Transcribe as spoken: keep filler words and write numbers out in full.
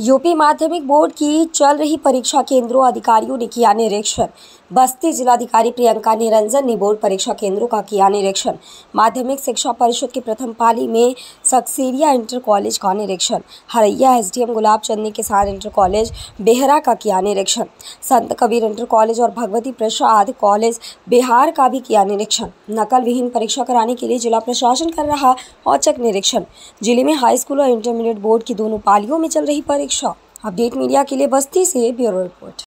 UP माध्यमिक board की चल रही परीक्षा केंद्रों अधिकारियों ने किया निरीक्षण। बस्ती जिलाधिकारी प्रियंका निरंजन ने बोर्ड परीक्षा केंद्रों का किया निरीक्षण। माध्यमिक शिक्षा परिषद की प्रथम पाली में सक्सेरिया इंटर कॉलेज का निरीक्षण। हरैया एसडीएम गुलाब चंद ने किसान इंटर कॉलेज बेहरा का किया निरीक्षण। संत कबीर इंटर कॉलेज और भगवती प्रसाद कॉलेज बिहार का भी किया निरीक्षण। नकल विहीन परीक्षा कराने के लिए जिला प्रशासन कर रहा औचक निरीक्षण। जिले में हाई स्कूल और इंटरमीडिएट बोर्ड की दोनों पालियों में चल रही परीक्षा। अपडेट मीडिया के लिए बस्ती से ब्यूरो रिपोर्ट।